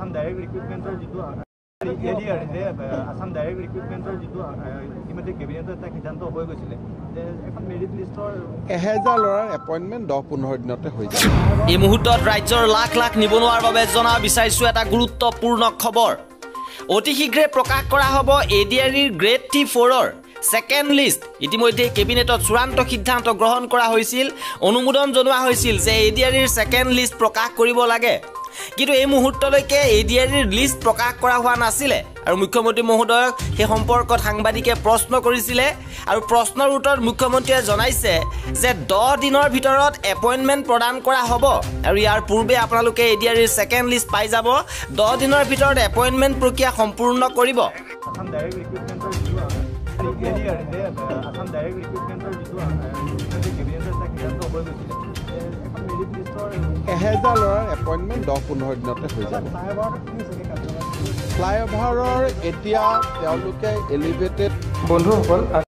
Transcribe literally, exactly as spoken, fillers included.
Direct ৰিক্ৰুটমেণ্টৰ যিটো A D R E যে Assam direct ৰিক্ৰুটমেণ্টৰ যিটো ইতিমধ্যে কেবিনেটত এটা সিদ্ধান্ত হৈ গৈছিলে যে এখন মেৰিট লিষ্টৰ এহেজাৰ ল'ৰাৰ এপইণ্টমেণ্ট দহ পোন্ধৰ দিনতে হৈ যায়। এই মুহূৰ্তত ৰাজ্যৰ লাখ লাখ নিবনুৱাৰ বাবে জনাব বিচাৰিছোঁ এটা গুৰুত্বপূৰ্ণ খবৰ। অতি শীঘ্ৰে প্ৰকাশ কৰা হ'ব A D R Eৰ গ্ৰেড থ্ৰী ফ'ৰৰ ছেকেণ্ড লিষ্ট। ইতিমধ্যে কেবিনেটত চূড়ান্ত সিদ্ধান্ত গ্ৰহণ কৰা হৈছিল, অনুমোদন জনোৱা হৈছিল যে A D R Eৰ ছেকেণ্ড লিষ্ট প্ৰকাশ কৰিব লাগে। কিন্তু এই মুহূৰ্তলৈকে A D R Eৰ লিষ্ট প্ৰকাশ কৰা হোৱা নাছিলে আৰু মুখ্যমন্ত্ৰী মহোদয়ক সেই সম্পৰ্কত সাংবাদিকে প্ৰশ্ন কৰিছিলে আৰু প্ৰশ্নৰ উত্তৰত মুখ্যমন্ত্ৰীয়ে জনাইছে যে দহ দিনৰ ভিতৰত এপইণ্টমেণ্ট প্ৰদান কৰা হ'ব আৰু ইয়াৰ পূৰ্বে আপোনালোকে A D R Eৰ ছেকেণ্ড লিষ্ট পাই যাব। দহ দিনৰ ভিতৰত এপইণ্টমেণ্ট প্ৰক্ৰিয়া সম্পূৰ্ণ কৰিব। আসাম ডাইৰেক্ট ৰিক্ৰুটমেণ্টৰ যিটো A D R E যে আসাম ডাইৰেক্ট ৰিক্ৰুটমেণ্টৰ যিটো ইতিমধ্যে কেবিনেটত এটা সিদ্ধান্ত হৈ গৈছিলে এখন মেৰিট লিষ্টৰ এহেজাৰ ল'ৰাৰ এপইণ্টমেণ্ট দহ পোন্ধৰ দিনতে হৈ যাব। ফ্লাইঅভাৰৰ এতিয়া তেওঁলোকে এলিভেটেড বন্ধুসকল